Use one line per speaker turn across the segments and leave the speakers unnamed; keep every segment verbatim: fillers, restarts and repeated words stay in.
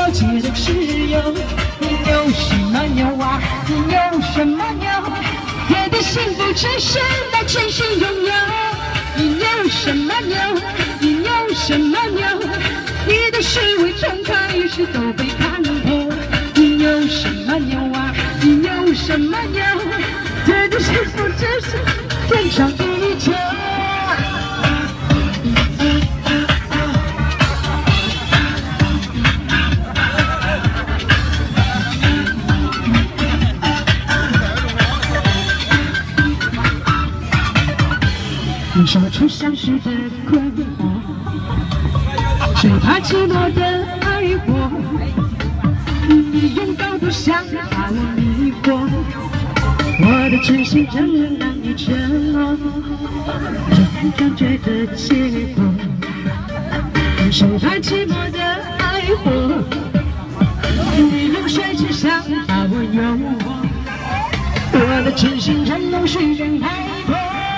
街的石油。你有什么牛啊？你有什么牛？别的幸福只是那真心拥有。你有什么牛？你有什么牛？你的虚伪正开始都被看破。你有什么牛啊？你有什么牛？别的幸福只是天长地久。 你说出相识的困惑，最怕寂寞的爱火。你用高度想把我迷惑，我的真心真人难以承诺，这份感觉的结果。你说怕寂寞的爱火，你用水只想把我拥抱，我的真心真能随人开破。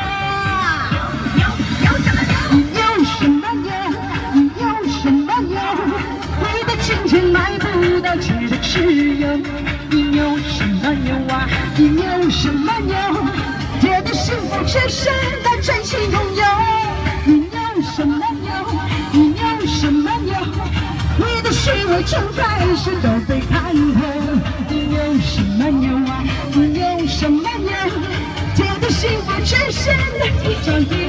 买不到汽车石油，你有什么牛啊？你有什么牛？别的幸福只是那真心拥有。你有什么牛？你有什么牛？你的虚伪正开始都被看破。你有什么牛啊？你有什么牛？别的幸福只是那一张。